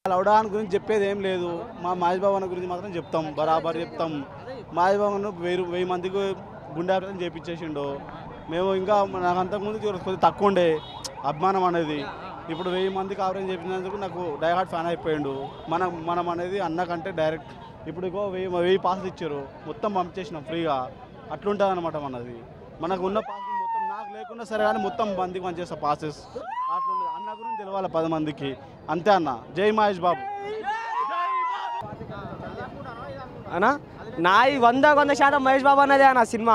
లౌడాన్ గురించి చెప్పేది ఏం లేదు. మా మహేష్ బాబు అన్న గురించి మాత్రం చెప్తాం, బరాబర్ చెప్తాం. మహేష్ బాబును 1000 మందికి గుండె ఆపరేషన్ చేయించేసిండు. మేము ఇంకా నాకు అంతకుముందు కొద్దిగా తక్కువ ఉండే అభిమానం అనేది. ఇప్పుడు 1000 మందికి ఆపరేషన్ చేయించినందుకు నాకు డైహార్ట్ ఫ్యాన్ అయిపోయిండు. మనం అనేది అన్నకంటే డైరెక్ట్ ఇప్పుడు 1000 పాసులు ఇచ్చారు, మొత్తం పంపించేసినాం ఫ్రీగా. అట్లుంటుంది అనమాట మనది. మనకు ఉన్న పాసులు మొత్తం నాకు లేకున్నా సరే కానీ మొత్తం మందికి పనిచేస్తా పాసెస్. అట్లుండదు. అన్న గురించి తెలవాలి 10 మందికి, అంతే అన్న. జై మహేష్ బాబు అన్నా. నాయి 100% మహేష్ బాబు అన్నదే అన్న సినిమా.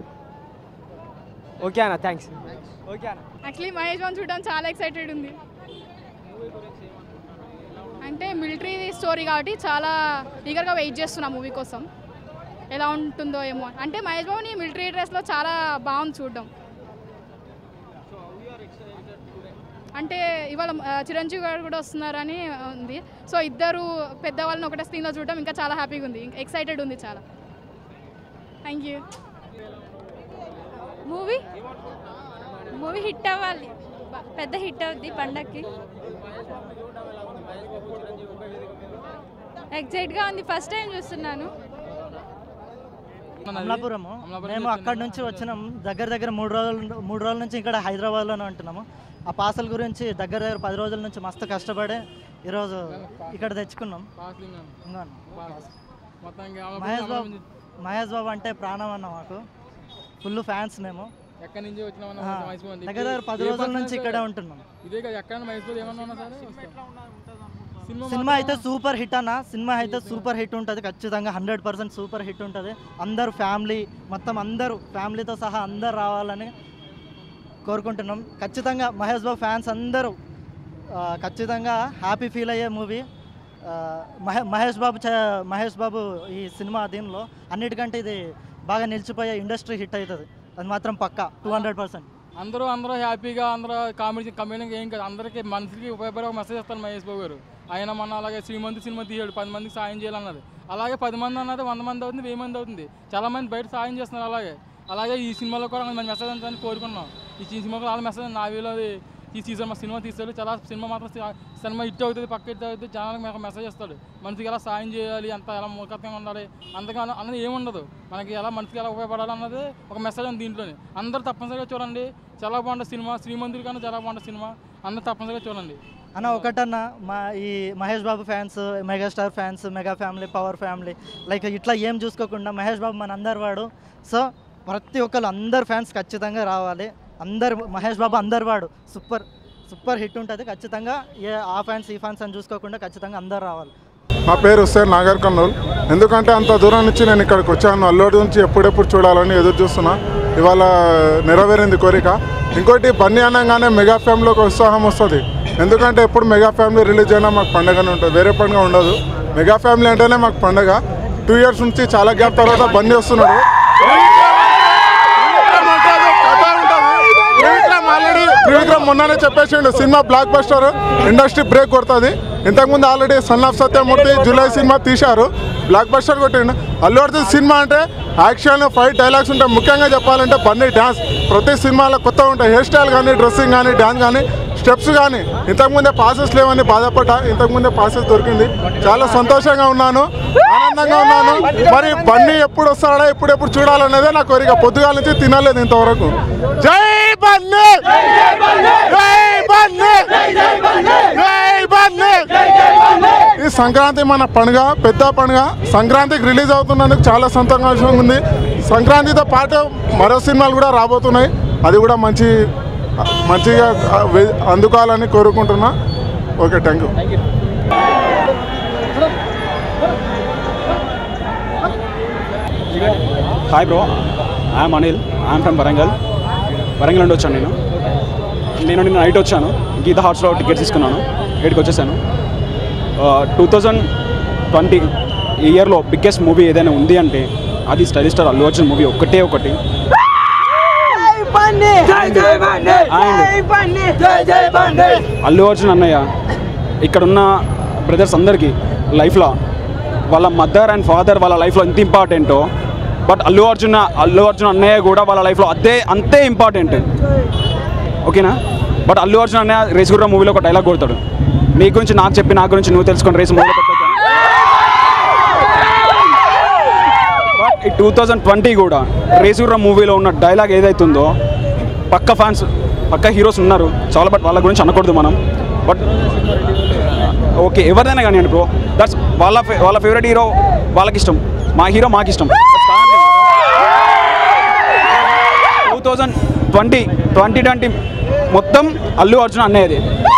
ఓకే అన్న, థ్యాంక్స్. ఓకే అన్న. యాక్చువల్లీ మహేష్ బాబు చూడడం చాలా ఎక్సైటెడ్ ఉంది. అంటే మిలిటరీ స్టోరీ కాబట్టి చాలా ఈగర్గా వెయిట్ చేస్తున్నా మూవీ కోసం, ఎలా ఉంటుందో ఏమో. అంటే మహేష్ బాబుని మిలిటరీ డ్రెస్లో చాలా బాగుంది చూడడం. అంటే ఇవాళ చిరంజీవి గారు కూడా వస్తున్నారని ఉంది. సో ఇద్దరు పెద్దవాళ్ళని ఒకటే స్క్రీన్లో చూడడం ఇంకా చాలా హ్యాపీగా ఉంది, ఎక్సైటెడ్ ఉంది చాలా. Thank you. మూవీ హిట్ అవ్వాలి, పెద్ద హిట్ అవుద్ది పండక్కి. ఎక్సైట్గా ఉంది, ఫస్ట్ టైం చూస్తున్నాను. అమలాపురము. మేము అక్కడి నుంచి వచ్చినాం. దగ్గర 3 రోజుల నుంచి ఇక్కడ హైదరాబాద్లోనే ఉంటున్నాము. ఆ పార్సల్ గురించి దగ్గర 10 రోజుల నుంచి మస్తు కష్టపడి ఈరోజు ఇక్కడ తెచ్చుకున్నాం. మహేష్ బాబు అంటే ప్రాణం అన్న మాకు, ఫుల్ ఫ్యాన్స్ మేము. దగ్గర 10 రోజుల నుంచి ఇక్కడే ఉంటున్నాం. సినిమా అయితే సూపర్ హిట్ అన్న. సినిమా అయితే సూపర్ హిట్ ఉంటుంది ఖచ్చితంగా, 100% సూపర్ హిట్ ఉంటుంది. అందరూ ఫ్యామిలీ మొత్తం అందరూ ఫ్యామిలీతో సహా అందరు రావాలని కోరుకుంటున్నాం. ఖచ్చితంగా మహేష్ బాబు ఫ్యాన్స్ అందరూ ఖచ్చితంగా హ్యాపీ ఫీల్ అయ్యే మూవీ. మహేష్ బాబు ఈ సినిమా దీనిలో అన్నిటికంటే ఇది బాగా నిలిచిపోయే ఇండస్ట్రీ హిట్ అవుతుంది, అది మాత్రం పక్కా 200%. అందరూ హ్యాపీగా అందరూ కామెడీ ఏం కాదు, అందరికీ మనిషికి ఉపయోగపడే ఒక మెసేజ్ ఇస్తారు మహేష్ బాబు గారు. ఆయన మన అలాగే శ్రీమంతి సినిమా తీయాడు, 10 మందికి సాయం చేయాలన్నది. అలాగే 10 మంది అన్నది 100 మంది అవుతుంది, 1000 మంది అవుతుంది. చాలామంది బయట సాయం చేస్తున్నారు. అలాగే ఈ సినిమాలో కూడా మంచి మెసేజ్ అంతా కోరుకున్నాం. ఈ సినిమాలో చాలా మెసేజ్ నా వీలో తీసాడు, మా సినిమా తీసాడు. చాలా సినిమా మాత్రం సినిమా హిట్ అవుతుంది, పక్క హిట్ అవుతుంది. జనాలకు మెసేజ్ ఇస్తాడు, మనిషికి ఎలా సాయం చేయాలి, ఎలా మూర్ఖత్వంగా ఉండాలి అంతగా అన్నది ఏముండదు. మనకి ఎలా మనిషికి ఎలా ఉపయోగపడాలి అన్నది ఒక మెసేజ్ ఉంది దీంట్లోనే. అందరూ తప్పనిసరిగా చూడండి, చాలా బాగుంటుంది సినిమా. శ్రీమంతుడి కన్నా చాలా బాగుంటుంది సినిమా, అందరూ తప్పనిసరిగా చూడండి అన్న. ఒకటన్నా ఈ Mahesh Babu fans, megastar fans, mega family, power family like ఇట్లా ఏం చూసుకోకుండా మహేష్ బాబు మన అందరు వాడు. సో ప్రతి ఒక్కరు అందరు ఫ్యాన్స్ ఖచ్చితంగా రావాలి. అందరు మహేష్ బాబు అందరు వాడు, సూపర్ హిట్ ఉంటుంది ఖచ్చితంగా. ఆ ఫ్యాన్స్ ఈ ఫ్యాన్స్ అని చూసుకోకుండా ఖచ్చితంగా అందరు రావాలి. నా పేరు హుస్సేన్, నాగర్ కర్నూల్. ఎందుకంటే అంత దూరం నుంచి నేను ఇక్కడికి వచ్చాను. అల్లుడి నుంచి ఎప్పుడెప్పుడు చూడాలని ఎదురు చూస్తున్నా. ఇవాళ నెరవేరింది కోరిక. ఇంకోటి బన్నీ అనగానే మెగా ఫ్యామిలీకి ఉత్సాహం వస్తుంది. ఎందుకంటే ఎప్పుడు మెగా ఫ్యామిలీ రిలీజ్ అయినా మాకు పండుగనే ఉంటుంది, వేరే పండుగ ఉండదు. మెగా ఫ్యామిలీ అంటేనే మాకు పండుగ. 2 years నుంచి చాలా గ్యాప్ తర్వాత బన్నీ వస్తున్నాడు. ఆల్రెడీ త్రివిక్రమ్ మొన్ననే చెప్పేసిండు, cinema blockbuster, industry break కొడుతుంది. ఇంతకుముందు already son of Satyamurthy July cinema తీశారు, బ్లాక్ బస్టర్ కొట్టిండు. అల్లు అర్జున్ సినిమా అంటే యాక్షన్, ఫైట్, డైలాగ్స్ ఉంటాయి. ముఖ్యంగా చెప్పాలంటే బన్నీ డ్యాన్స్ ప్రతి సినిమాలో కొత్తగా ఉంటాయి. హెయిర్ స్టైల్ కానీ, డ్రెస్సింగ్ కానీ, డ్యాన్స్ కానీ, స్టెప్స్ కానీ. ఇంతకుముందే పాసెస్ లేవని బాధపడ్డా, ఇంతకుముందే పాసెస్ దొరికింది. చాలా సంతోషంగా ఉన్నాను, ఆనందంగా ఉన్నాను. మరి బన్నీ ఎప్పుడు వస్తాడా, ఎప్పుడు చూడాలనేదే నా కోరిక. పొద్దుగాల నుంచి తినలేదు ఇంతవరకు. జై బన్నీ, జై బన్నీ, జై బన్నీ. ఈ సంక్రాంతి మన పండుగ, పెద్ద పండుగ. సంక్రాంతికి రిలీజ్ అవుతున్నందుకు చాలా సంతోషంగా ఉంది. సంక్రాంతితో పాటు మరో సినిమాలు కూడా రాబోతున్నాయి, అది కూడా మంచిగా అందుకోవాలని కోరుకుంటున్నా. Okay, thank you. Hi bro, I'm Anil, I'm from Warangal నుండి వచ్చాను. నేను నిన్న నైట్ వచ్చాను, గీతా హార్ట్స్లో టికెట్స్ తీసుకున్నాను, 8కి వచ్చేసాను. 2020 ఈ ఇయర్లో బిగ్గెస్ట్ మూవీ ఏదైనా ఉంది అంటే అది stylish star Allu Arjun movie ఒకటి. అల్లు అర్జున్ అన్నయ్య ఇక్కడున్న బ్రదర్స్ అందరికీ లైఫ్లో వాళ్ళ మదర్ అండ్ ఫాదర్ వాళ్ళ లైఫ్లో ఎంత ఇంపార్టెంటో, బట్ అల్లు అర్జున్ అన్నయ్య కూడా వాళ్ళ లైఫ్లో అంతే ఇంపార్టెంట్. ఓకేనా? బట్ అల్లు అర్జున్ అన్నయ్య రేసుగుర్రం మూవీలో ఒక డైలాగ్ కొడతాడు, నీ గురించి నాకు చెప్పి నా గురించి నువ్వు తెలుసుకొని రేసు మొదలు పెట్టొద్దు. బట్ ఈ 2020 కూడా రేసుగుర్రం మూవీలో ఉన్న డైలాగ్ ఏదైతుందో పక్క ఫ్యాన్స్ పక్క హీరోస్ ఉన్నారు చాలా, బట్ వాళ్ళ గురించి అనకూడదు మనం. బట్ ఓకే ఎవరిదైనా కానీ బ్రో, దట్స్ వాళ్ళ ఫేవరెట్ హీరో వాళ్ళకి ఇష్టం, మా హీరో మాకు ఇష్టం. 2020 మొత్తం అల్లు అర్జున్ అన్నయ్యది.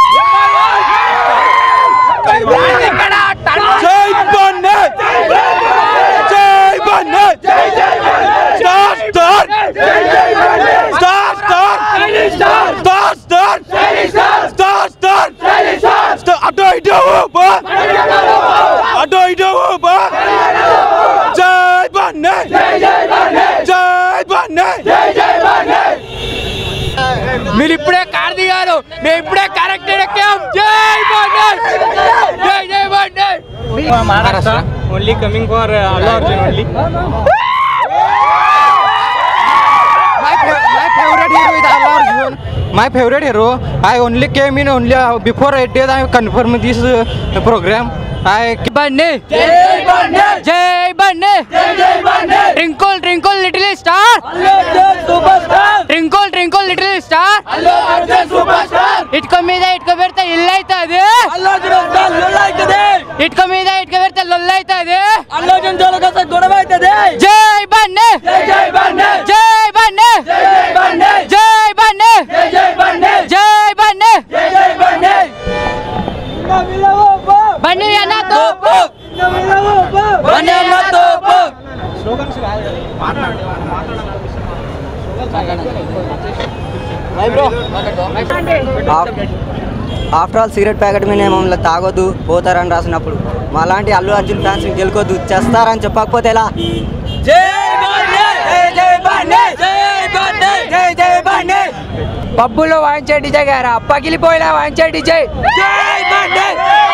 మీరు ఇప్పుడే కార్ దిగారు, మేము ఇప్పుడే కరెక్టెడ్ ఎక్కాం. జై బండే, జై జై బండే. Maharashtra only coming for Allu Arjun only. My favorite hero. I only came in only before 8 days. I confirmed this program. Bande, Jai Bande, Jai Bande, Jai Bande. Twinkle, twinkle, little star. Allu Arjun superstar. Twinkle, twinkle, little star. Allu Arjun superstar. Itko meeda itko berta illaitade. Allu Arjun anta lollaitade. Itko meeda itko berta lollaitade. Allu Arjun jolagasa godava aitade. Jai Bande, Jai Bande, Jai Bande, Jai Bande, Jai Bande, Jai Bande, Jai Bande, Jai Bande. Bande yana topu, Bande yana topu. After all cigarette packet మీద మమ్మల్ని తాగొద్దు పోతారని రాసినప్పుడు మాలాంటి Allu Arjun fans గెలుకొద్దు చేస్తారని చెప్పకపోతే ఎలా? జై బండే, జై బండే, జై బండే, జై జై బండే. పబ్బులో వాయించే డిజే గారా, పగిలిపోయిన వాయించే డిజే. జై బండే.